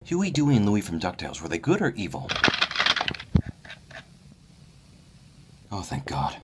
Huey, Dewey, and Louie from DuckTales, were they good or evil? Oh, thank God.